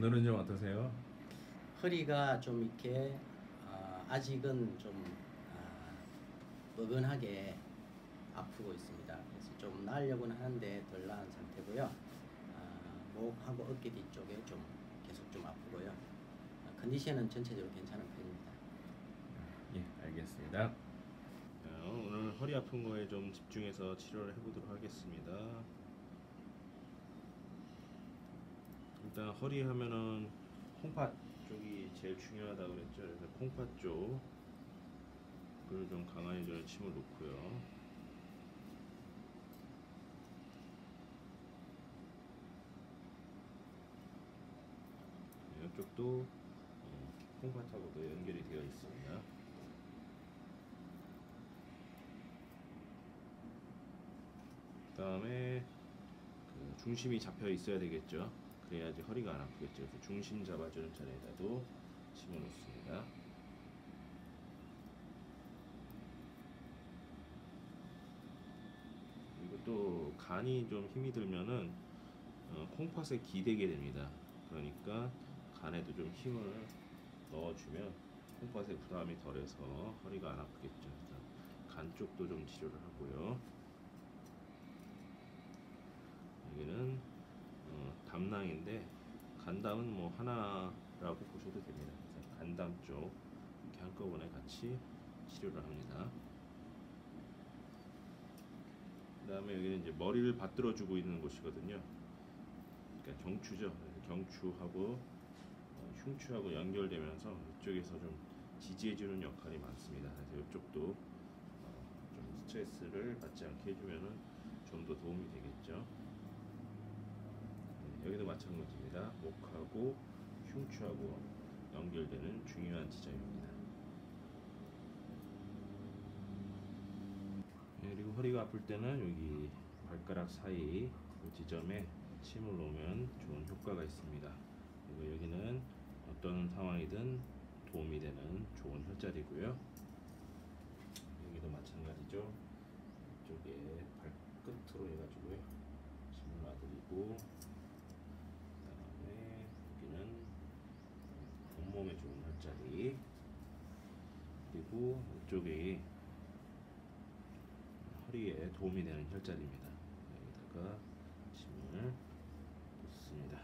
오늘은 좀 어떠세요? 허리가 좀 이렇게 아직은 좀 뻐근하게 아프고 있습니다. 그래서 좀 나으려고는 하는데 덜 나은 상태고요. 목하고 어깨 뒤쪽에 좀 계속 좀 아프고요. 컨디션은 전체적으로 괜찮은 편입니다. 예, 알겠습니다. 오늘 허리 아픈 거에 좀 집중해서 치료를 해보도록 하겠습니다. 일단 허리 하면은 콩팥 쪽이 제일 중요하다고 그랬죠. 그래서 콩팥 쪽을 좀 강하게 저는 침을 놓고요. 이쪽도 콩팥하고도 연결이 되어 있습니다. 그 다음에 중심이 잡혀 있어야 되겠죠. 그래야지 허리가 안 아프겠죠. 그래서 중심 잡아주는 자리에다도 침을 놓습니다. 그리고 또 간이 좀 힘이 들면은 콩팥에 기대게 됩니다. 그러니까 간에도 좀 힘을 넣어주면 콩팥에 부담이 덜해서 허리가 안 아프겠죠. 간 쪽도 좀 치료를 하고요. 여기는 담낭인데 간담은 뭐 하나라고 보셔도 됩니다. 그래서 간담 쪽 이렇게 한꺼번에 같이 치료를 합니다. 그 다음에 여기는 이제 머리를 받들어주고 있는 곳이거든요. 그러니까 경추죠. 경추하고 흉추하고 연결되면서 이쪽에서 좀 지지해주는 역할이 많습니다. 그래서 이쪽도 좀 스트레스를 받지 않게 해주면은 좀 더 도움이 되겠죠. 여기도 마찬가지입니다. 목하고 흉추하고 연결되는 중요한 지점입니다. 그리고 허리가 아플 때는 여기 발가락 사이 그 지점에 침을 놓으면 좋은 효과가 있습니다. 그리고 여기는 어떤 상황이든 도움이 되는 좋은 혈자리고요. 여기도 마찬가지죠. 이쪽에 발끝으로 해가지고요. 침을 놔드리고 그다음에 여기는 온몸에 좋은 혈자리, 그리고 이쪽에 허리에 도움이 되는 혈자리입니다. 여기다가 침을 놓습니다.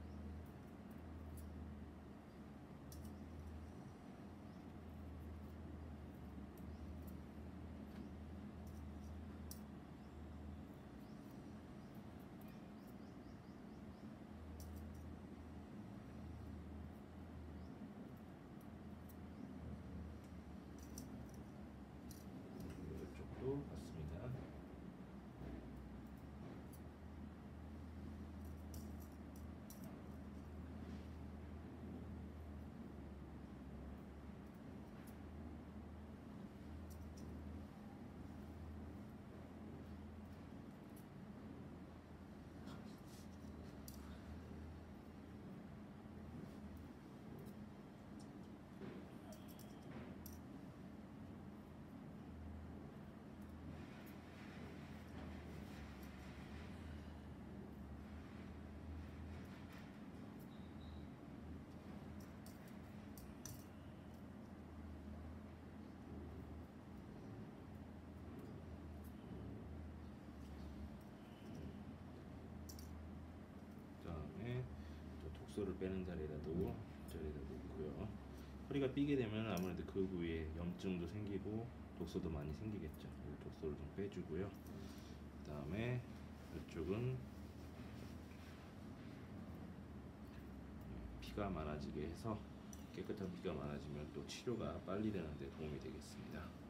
이쪽도 맞습니다. 그다음에 독소를 빼는 자리에다도 놓고요. 허리가 삐게 되면 아무래도 그 부위에 염증도 생기고 독소도 많이 생기겠죠. 독소를 좀 빼주고요. 그다음에 이쪽은 피가 많아지게 해서 깨끗한 피가 많아지면 또 치료가 빨리 되는데 도움이 되겠습니다.